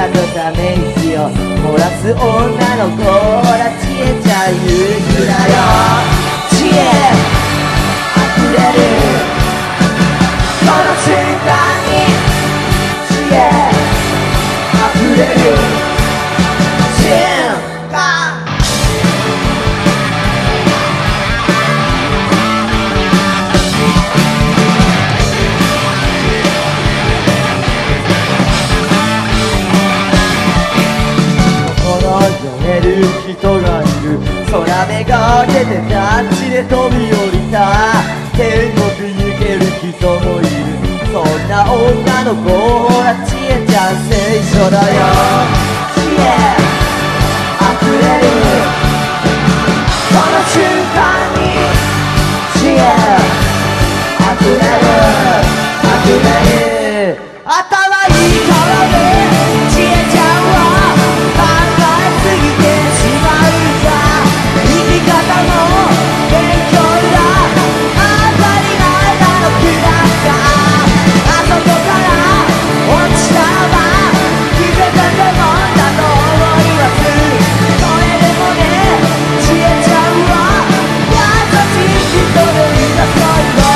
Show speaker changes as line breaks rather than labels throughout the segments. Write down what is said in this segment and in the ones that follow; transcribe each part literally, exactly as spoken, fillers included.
のため息を漏らす女の子、ほら消えちゃう夕日だよ。知恵溢れるこの瞬間に、知恵溢れる瞬間。読める人がいる、空めがけてタッチで飛び降りた、天国に行ける人もいる、そんな女の子、ほら知恵ちゃん聖書だよ。知恵溢れるこの瞬間に、知恵溢れる溢れる。頭いいからね、知恵ちゃんは考えすぎてしまうんだ。生き方も勉強だ、当たり前なのくらったあそこから落ちたまま気づかせもんだと思います。それでもね、知恵ちゃんは優しい人でいなさいよ。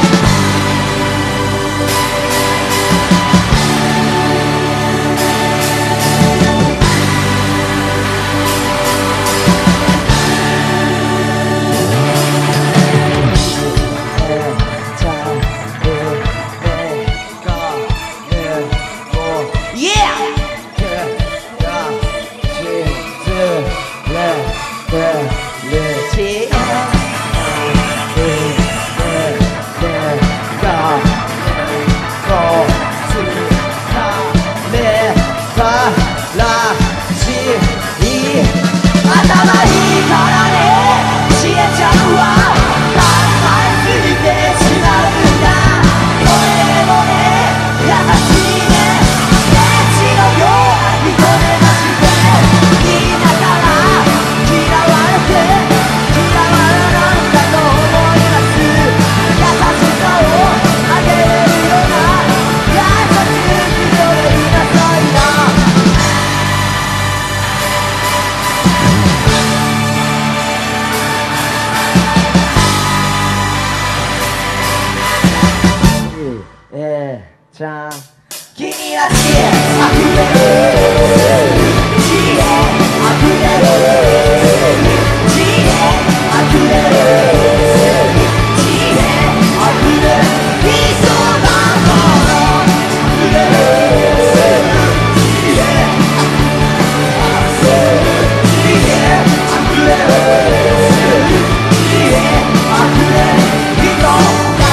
ちゃん君は知恵あふれる、知恵あふれる、知恵あふれる、知恵あふれる、理想なものあふれる、知恵あふれる、知恵あふれる、知恵あふれる、人だ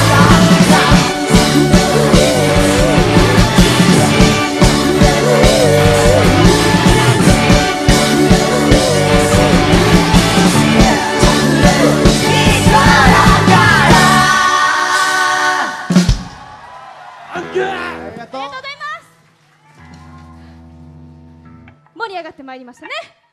盛り上がってまいりましたね。